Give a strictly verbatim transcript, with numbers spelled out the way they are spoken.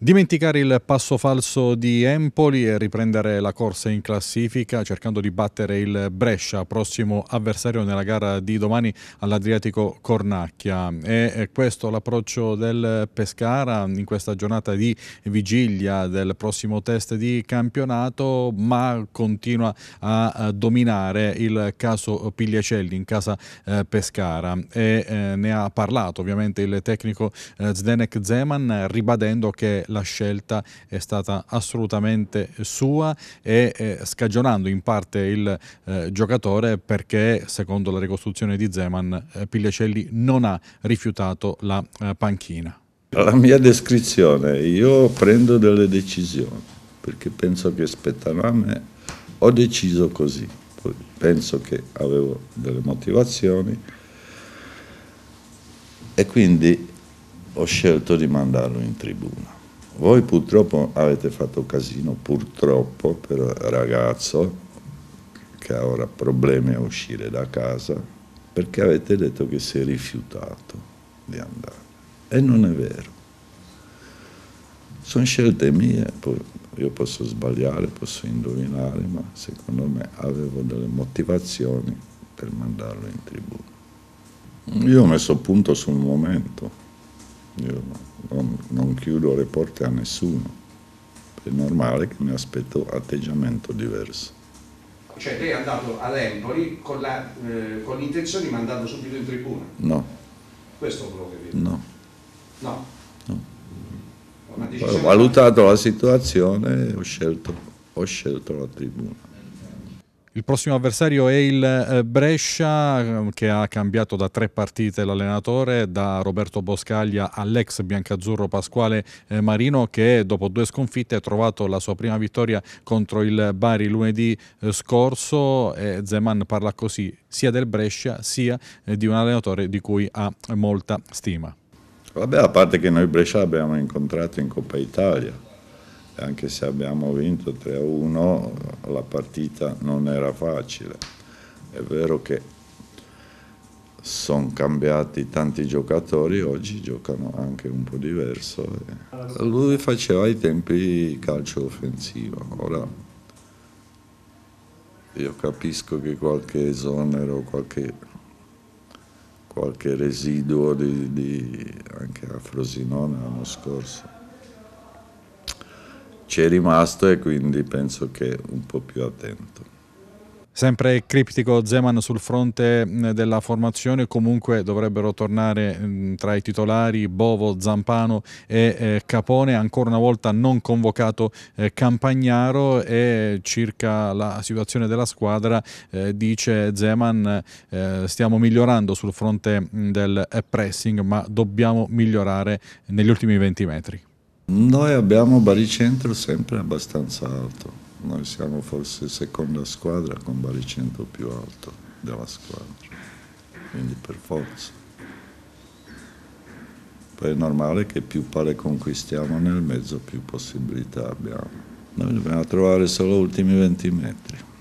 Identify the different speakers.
Speaker 1: Dimenticare il passo falso di Empoli e riprendere la corsa in classifica cercando di battere il Brescia, prossimo avversario nella gara di domani all'Adriatico Cornacchia. È questo l'approccio del Pescara in questa giornata di vigilia del prossimo test di campionato, ma continua a dominare il caso Pigliacelli in casa Pescara e eh, ne ha parlato ovviamente il tecnico eh, Zdenek Zeman, ribadendo che la scelta è stata assolutamente sua e eh, scagionando in parte il eh, giocatore perché, secondo la ricostruzione di Zeman, eh, Pigliacelli non ha rifiutato la eh, panchina.
Speaker 2: La mia descrizione: io prendo delle decisioni perché penso che spettano a me, ho deciso così, poi penso che avevo delle motivazioni e quindi ho scelto di mandarlo in tribuna. Voi purtroppo avete fatto casino, purtroppo, per il ragazzo che ha ora problemi a uscire da casa, perché avete detto che si è rifiutato di andare. E non è vero. Sono scelte mie, poi io posso sbagliare, posso indovinare, ma secondo me avevo delle motivazioni per mandarlo in tribuna. Io ho messo punto sul momento. Io non, non chiudo le porte a nessuno, è normale che mi aspetto atteggiamento diverso.
Speaker 3: Cioè lei è andato ad Empoli con l'intenzione eh, di mandarlo subito in tribuna?
Speaker 2: No.
Speaker 3: Questo volevo capire?
Speaker 2: No.
Speaker 3: No?
Speaker 2: No. Ho valutato la situazione e ho scelto, ho scelto la tribuna.
Speaker 1: Il prossimo avversario è il Brescia, che ha cambiato da tre partite l'allenatore, da Roberto Boscaglia all'ex biancazzurro Pasquale Marino, che dopo due sconfitte ha trovato la sua prima vittoria contro il Bari lunedì scorso. E Zeman parla così sia del Brescia sia di un allenatore di cui ha molta stima.
Speaker 2: Vabbè, a parte che noi Brescia abbiamo incontrato in Coppa Italia. Anche se abbiamo vinto tre a uno, la partita non era facile. È vero che sono cambiati tanti giocatori, oggi giocano anche un po' diverso. Lui faceva ai tempi calcio offensivo, ora io capisco che qualche esonero, qualche, qualche residuo di, di, anche a Frosinone l'anno scorso c'è rimasto e quindi penso che un po' più attento.
Speaker 1: Sempre criptico Zeman sul fronte della formazione, comunque dovrebbero tornare tra i titolari Bovo, Zampano e eh, Capone, ancora una volta non convocato eh, Campagnaro. E circa la situazione della squadra eh, dice Zeman eh, stiamo migliorando sul fronte del pressing, ma dobbiamo migliorare negli ultimi venti metri.
Speaker 2: Noi abbiamo baricentro sempre abbastanza alto, noi siamo forse seconda squadra con baricentro più alto della squadra, quindi per forza. Poi è normale che più palle conquistiamo nel mezzo più possibilità abbiamo. Noi dobbiamo trovare solo gli ultimi venti metri.